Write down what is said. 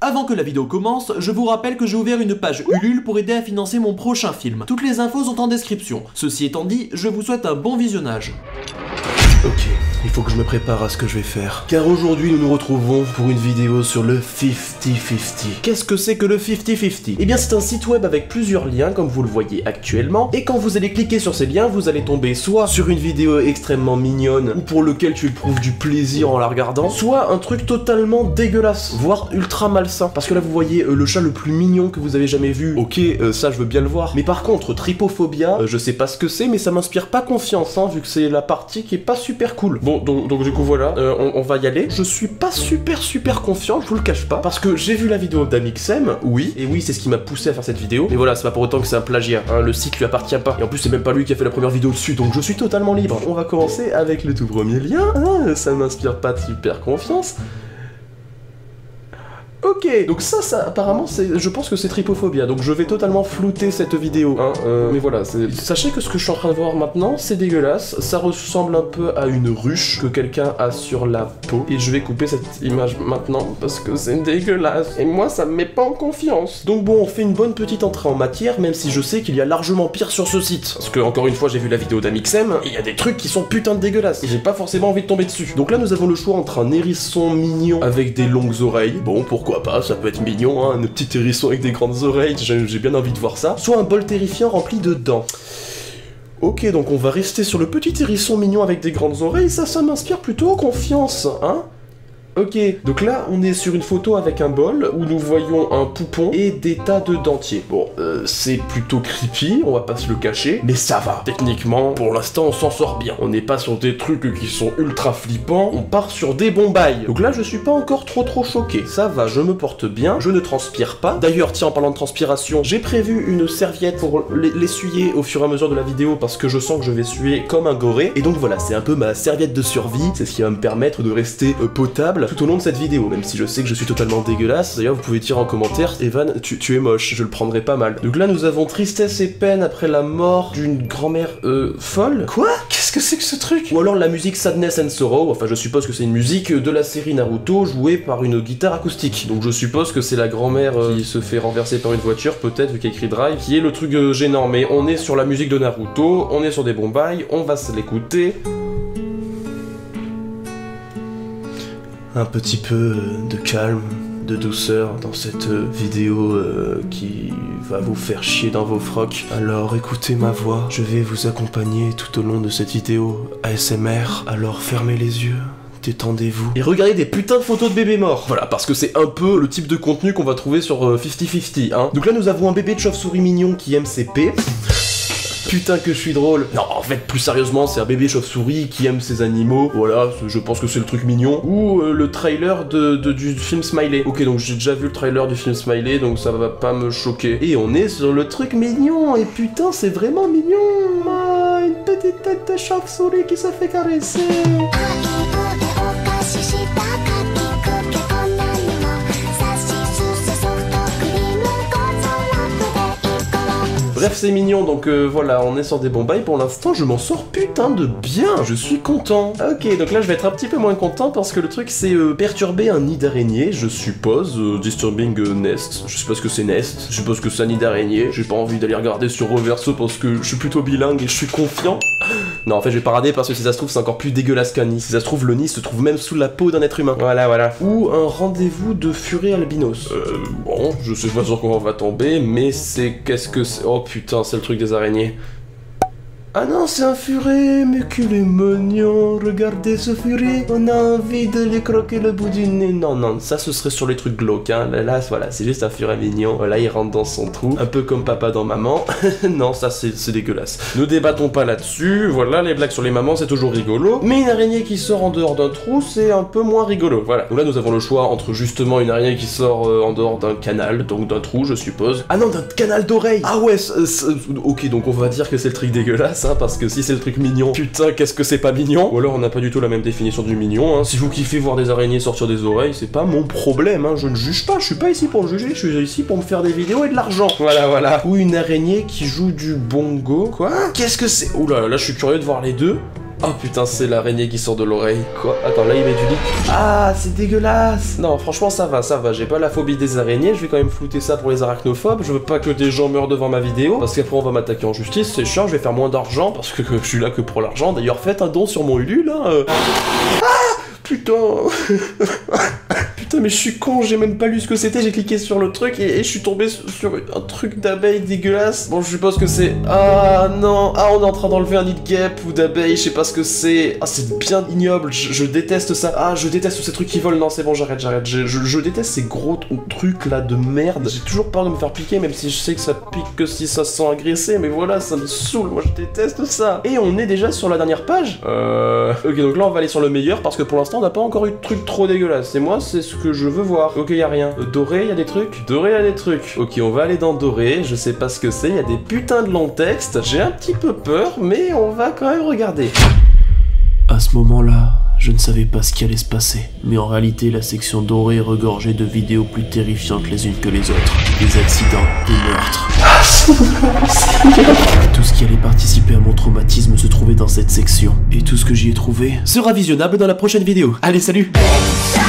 Avant que la vidéo commence, je vous rappelle que j'ai ouvert une page Ulule pour aider à financer mon prochain film. Toutes les infos sont en description. Ceci étant dit, je vous souhaite un bon visionnage. Ok, il faut que je me prépare à ce que je vais faire. Car aujourd'hui, nous nous retrouvons pour une vidéo sur le 50-50. Qu'est-ce que c'est que le 50-50? Eh bien, c'est un site web avec plusieurs liens, comme vous le voyez actuellement. Et quand vous allez cliquer sur ces liens, vous allez tomber soit sur une vidéo extrêmement mignonne, ou pour lequel tu éprouves du plaisir en la regardant, soit un truc totalement dégueulasse, voire ultra malsain. Parce que là, vous voyez le chat le plus mignon que vous avez jamais vu. Ok, ça, je veux bien le voir. Mais par contre, Trypophobia, je sais pas ce que c'est, mais ça m'inspire pas confiance, hein, vu que c'est la partie qui est pas super cool. Bon, donc du coup voilà, on va y aller. Je suis pas super confiant, je vous le cache pas, parce que j'ai vu la vidéo d'Amixem, oui, et oui, c'est ce qui m'a poussé à faire cette vidéo. Mais voilà, c'est pas pour autant que c'est un plagiat, hein, le site lui appartient pas. Et en plus, c'est même pas lui qui a fait la première vidéo dessus, donc je suis totalement libre. On va commencer avec le tout premier lien, hein, ça m'inspire pas de super confiance. Ok, donc ça apparemment, je pense que c'est Trypophobia, donc je vais totalement flouter cette vidéo, hein, mais voilà, sachez que ce que je suis en train de voir maintenant, c'est dégueulasse, ça ressemble un peu à une ruche que quelqu'un a sur la peau, et je vais couper cette image maintenant, parce que c'est dégueulasse, et moi ça me met pas en confiance. Donc bon, on fait une bonne petite entrée en matière, même si je sais qu'il y a largement pire sur ce site, parce que encore une fois, j'ai vu la vidéo d'Amixem, et il y a des trucs qui sont putain de dégueulasses, et j'ai pas forcément envie de tomber dessus. Donc là, nous avons le choix entre un hérisson mignon avec des longues oreilles, bon, pourquoi pas, ça peut être mignon, hein, un petit hérisson avec des grandes oreilles, j'ai bien envie de voir ça. Soit un bol terrifiant rempli de dents. Ok, donc on va rester sur le petit hérisson mignon avec des grandes oreilles, ça m'inspire plutôt confiance, hein. Ok, donc là on est sur une photo avec un bol où nous voyons un poupon et des tas de dentiers. Bon, c'est plutôt creepy, on va pas se le cacher, mais ça va. Techniquement, pour l'instant on s'en sort bien. On n'est pas sur des trucs qui sont ultra flippants, on part sur des bombailles. Donc là je suis pas encore trop choqué. Ça va, je me porte bien, je ne transpire pas. D'ailleurs, tiens, en parlant de transpiration, j'ai prévu une serviette pour l'essuyer au fur et à mesure de la vidéo parce que je sens que je vais suer comme un goré. Et donc voilà, c'est un peu ma serviette de survie, c'est ce qui va me permettre de rester potable tout au long de cette vidéo, même si je sais que je suis totalement dégueulasse. D'ailleurs, vous pouvez dire en commentaire, Evan, tu es moche, je le prendrai pas mal. Donc là, nous avons tristesse et peine après la mort d'une grand-mère folle. Quoi? Qu'est-ce que c'est que ce truc? Ou alors la musique Sadness and Sorrow, enfin je suppose que c'est une musique de la série Naruto jouée par une guitare acoustique. Donc je suppose que c'est la grand-mère qui se fait renverser par une voiture, peut-être, vu qu'il y a écrit Drive, qui est le truc gênant. Mais on est sur la musique de Naruto, on est sur des bombailles, on va se l'écouter. Un petit peu de calme, de douceur dans cette vidéo qui va vous faire chier dans vos frocs. Alors écoutez ma voix, je vais vous accompagner tout au long de cette vidéo ASMR. Alors fermez les yeux, détendez-vous et regardez des putains de photos de bébés morts. Voilà, parce que c'est un peu le type de contenu qu'on va trouver sur 50-50, hein. Donc là nous avons un bébé de chauve-souris mignon qui aime ses pets. Putain que je suis drôle. Non, en fait, plus sérieusement, c'est un bébé chauve-souris qui aime ses animaux. Voilà, je pense que c'est le truc mignon. Ou le trailer du film Smiley. Ok, donc j'ai déjà vu le trailer du film Smiley, donc ça va pas me choquer. Et on est sur le truc mignon. Et putain, c'est vraiment mignon. Ah, une petite tête de chauve-souris qui se fait caresser. Bref, c'est mignon, donc voilà, on est sur des bombailles. Pour l'instant, je m'en sors putain de bien, je suis content. Ok, donc là, je vais être un petit peu moins content parce que le truc, c'est perturber un nid d'araignée, je suppose. Disturbing nest, je suppose que c'est nest, je suppose que c'est un nid d'araignée. J'ai pas envie d'aller regarder sur Reverso parce que je suis plutôt bilingue et je suis confiant. Non, en fait, je vais pas rader parce que si ça se trouve, c'est encore plus dégueulasse qu'un nid. Si ça se trouve, le nid se trouve même sous la peau d'un être humain. Voilà. Ou un rendez-vous de furet albinos. Bon, je sais pas sur quoi on va tomber, mais c'est... Qu'est-ce que c'est? Oh putain, c'est le truc des araignées. Ah non, c'est un furet, mais qu'il est mignon, regardez ce furet, on a envie de lui croquer le bout du nez. Non, ça ce serait sur les trucs glauques, hein. Là, voilà, c'est juste un furet mignon, voilà, il rentre dans son trou, un peu comme papa dans maman. Non, ça c'est dégueulasse. Ne débattons pas là-dessus, voilà, les blagues sur les mamans c'est toujours rigolo, mais une araignée qui sort en dehors d'un trou, c'est un peu moins rigolo, voilà. Donc là nous avons le choix entre justement une araignée qui sort en dehors d'un canal, donc d'un trou je suppose. Ah non, d'un canal d'oreille. Ah ouais, ok, donc on va dire que c'est le truc dégueulasse. Hein, parce que si c'est le truc mignon, putain qu'est-ce que c'est pas mignon. Ou alors on n'a pas du tout la même définition du mignon, hein. Si vous kiffez voir des araignées sortir des oreilles, c'est pas mon problème, hein. Je ne juge pas, je suis pas ici pour juger, je suis ici pour me faire des vidéos et de l'argent. Voilà. Ou une araignée qui joue du bongo. Quoi? Qu'est-ce que c'est? Oula, là je suis curieux de voir les deux. Oh putain, c'est l'araignée qui sort de l'oreille. Quoi? Attends, là il met du lit. Ah, c'est dégueulasse. Non, franchement, ça va. J'ai pas la phobie des araignées. Je vais quand même flouter ça pour les arachnophobes. Je veux pas que des gens meurent devant ma vidéo. Parce qu'après, on va m'attaquer en justice. C'est chiant, je vais faire moins d'argent. Parce que je suis là que pour l'argent. D'ailleurs, faites un don sur mon Ulule, hein. Ah, putain. Putain, mais je suis con, j'ai même pas lu ce que c'était, j'ai cliqué sur le truc et je suis tombé sur un truc d'abeille dégueulasse. Bon, je suppose que c'est... Ah non, ah on est en train d'enlever un nid de guêpe ou d'abeille, je sais pas ce que c'est. Ah, c'est bien ignoble, je déteste ça. Ah, je déteste ces trucs qui volent, non c'est bon, j'arrête. Je déteste ces gros trucs là de merde. J'ai toujours peur de me faire piquer, même si je sais que ça pique que si ça se sent agressé, mais voilà, ça me saoule, moi je déteste ça. Et on est déjà sur la dernière page. Ok, donc là on va aller sur le meilleur, parce que pour l'instant on n'a pas encore eu de truc trop dégueulasse. Et moi, c'est ce que je veux voir. Ok, y a rien. Doré, y a des trucs. Doré, y a des trucs. Ok, on va aller dans Doré. Je sais pas ce que c'est. Y a des putains de longs textes. J'ai un petit peu peur, mais on va quand même regarder. À ce moment-là, je ne savais pas ce qui allait se passer. Mais en réalité, la section dorée regorgeait de vidéos plus terrifiantes les unes que les autres. Des accidents, des meurtres. Tout ce qui allait participer à mon traumatisme se trouvait dans cette section. Et tout ce que j'y ai trouvé sera visionnable dans la prochaine vidéo. Allez, salut!